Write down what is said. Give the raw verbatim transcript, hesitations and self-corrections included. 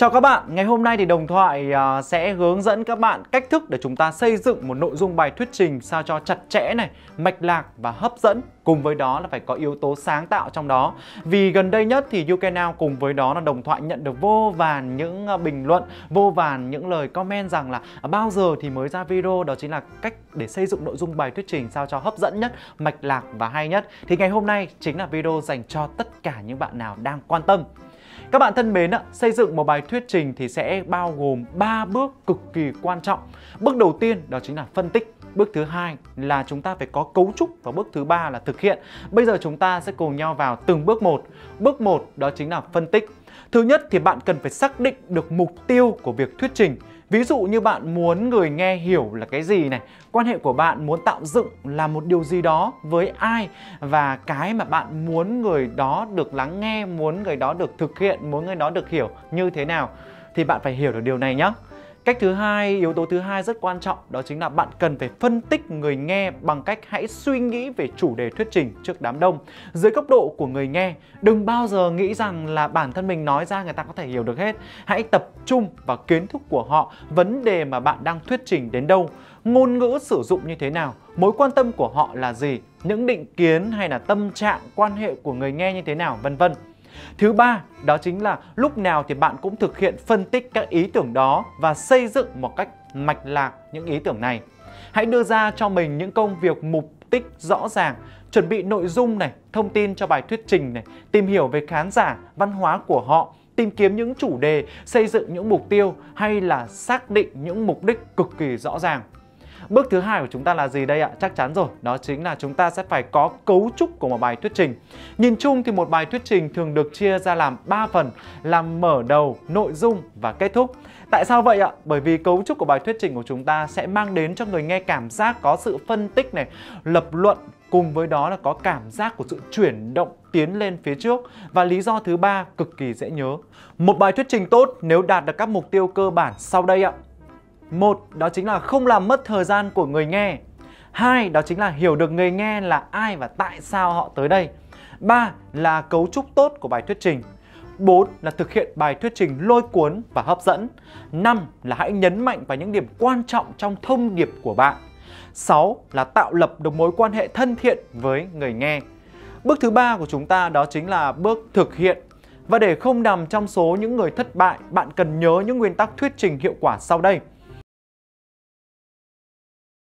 Chào các bạn, ngày hôm nay thì Đồng Thoại uh, sẽ hướng dẫn các bạn cách thức để chúng ta xây dựng một nội dung bài thuyết trình sao cho chặt chẽ này, mạch lạc và hấp dẫn. Cùng với đó là phải có yếu tố sáng tạo trong đó. Vì gần đây nhất thì YouCanNow cùng với đó là Đồng Thoại nhận được vô vàn những uh, bình luận, vô vàn những lời comment rằng là uh, bao giờ thì mới ra video, đó chính là cách để xây dựng nội dung bài thuyết trình sao cho hấp dẫn nhất, mạch lạc và hay nhất. Thì ngày hôm nay chính là video dành cho tất cả những bạn nào đang quan tâm. Các bạn thân mến, xây dựng một bài thuyết trình thì sẽ bao gồm ba bước cực kỳ quan trọng. Bước đầu tiên đó chính là phân tích. Bước thứ hai là chúng ta phải có cấu trúc và bước thứ ba là thực hiện. Bây giờ chúng ta sẽ cùng nhau vào từng bước một. Bước một đó chính là phân tích. Thứ nhất thì bạn cần phải xác định được mục tiêu của việc thuyết trình. Ví dụ như bạn muốn người nghe hiểu là cái gì này, quan hệ của bạn muốn tạo dựng là một điều gì đó với ai, và cái mà bạn muốn người đó được lắng nghe, muốn người đó được thực hiện, muốn người đó được hiểu như thế nào, thì bạn phải hiểu được điều này nhé. Cách thứ hai, yếu tố thứ hai rất quan trọng, đó chính là bạn cần phải phân tích người nghe bằng cách hãy suy nghĩ về chủ đề thuyết trình trước đám đông. Dưới góc độ của người nghe, đừng bao giờ nghĩ rằng là bản thân mình nói ra người ta có thể hiểu được hết. Hãy tập trung vào kiến thức của họ, vấn đề mà bạn đang thuyết trình đến đâu, ngôn ngữ sử dụng như thế nào, mối quan tâm của họ là gì, những định kiến hay là tâm trạng, quan hệ của người nghe như thế nào, vân vân. Thứ ba, đó chính là lúc nào thì bạn cũng thực hiện phân tích các ý tưởng đó và xây dựng một cách mạch lạc những ý tưởng này. Hãy đưa ra cho mình những công việc mục đích rõ ràng, chuẩn bị nội dung này, thông tin cho bài thuyết trình này, tìm hiểu về khán giả, văn hóa của họ, tìm kiếm những chủ đề, xây dựng những mục tiêu hay là xác định những mục đích cực kỳ rõ ràng. Bước thứ hai của chúng ta là gì đây ạ? Chắc chắn rồi, đó chính là chúng ta sẽ phải có cấu trúc của một bài thuyết trình. Nhìn chung thì một bài thuyết trình thường được chia ra làm ba phần, là mở đầu, nội dung và kết thúc. Tại sao vậy ạ? Bởi vì cấu trúc của bài thuyết trình của chúng ta sẽ mang đến cho người nghe cảm giác có sự phân tích này, lập luận, cùng với đó là có cảm giác của sự chuyển động tiến lên phía trước. Và lý do thứ ba cực kỳ dễ nhớ. Một bài thuyết trình tốt nếu đạt được các mục tiêu cơ bản sau đây ạ. Một, đó chính là không làm mất thời gian của người nghe. Hai, đó chính là hiểu được người nghe là ai và tại sao họ tới đây. Ba, là cấu trúc tốt của bài thuyết trình. Bốn, là thực hiện bài thuyết trình lôi cuốn và hấp dẫn. Năm, là hãy nhấn mạnh vào những điểm quan trọng trong thông điệp của bạn. Sáu, là tạo lập được mối quan hệ thân thiện với người nghe. Bước thứ ba của chúng ta đó chính là bước thực hiện. Và để không nằm trong số những người thất bại, bạn cần nhớ những nguyên tắc thuyết trình hiệu quả sau đây.